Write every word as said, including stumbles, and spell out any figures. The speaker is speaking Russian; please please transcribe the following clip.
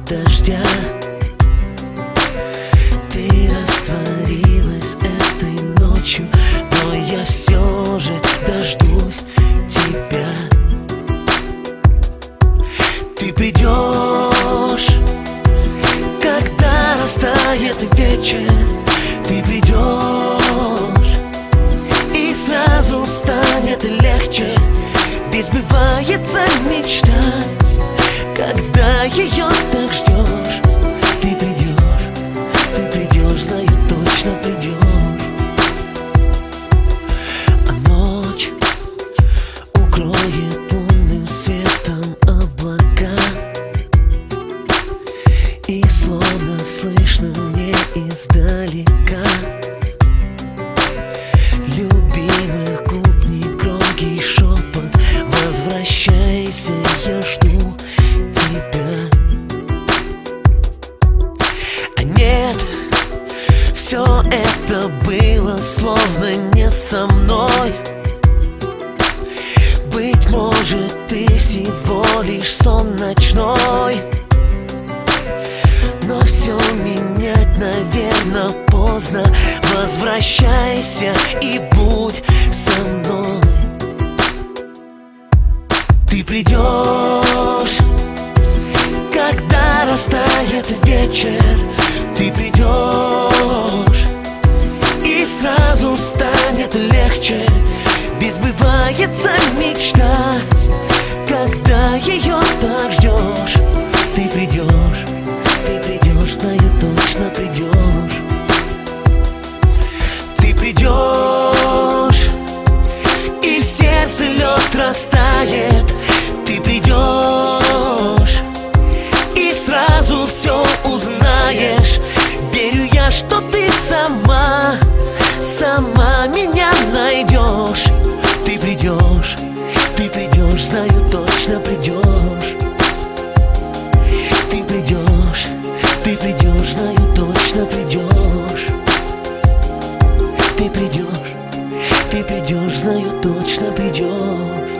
дождя. Ты растворилась этой ночью, но я все же дождусь тебя. Ты придешь, когда растает вечер. Ты придешь, и сразу станет легче. Ведь сбывается мечта, когда ее так ждешь. Ты придешь, ты придешь, знаю, точно придешь. А ночь укроет лунным светом облака, и словно слышно мне издалека любимых губ негромкий шепот: возвращайся, я жду тебя. А нет, все это было словно не со мной. Быть может, ты всего лишь сон ночной. Но все менять, наверное, поздно. Возвращайся и будь со мной. Ты придешь, когда растает вечер. Ты придешь, и сразу станет легче. Ведь сбывается мечта, когда ее так ждешь. Ты придешь, ты придешь, знаю, точно придешь. Ты придешь, и в сердце лед растает. Ты придешь, и сразу все узнаешь. Верю я, что ты сама, сама меня найдешь. Ты придешь, ты придешь, знаю, точно придешь. Ты придешь, ты придешь, знаю, точно придешь. Ты придешь, ты придешь, знаю, точно придешь.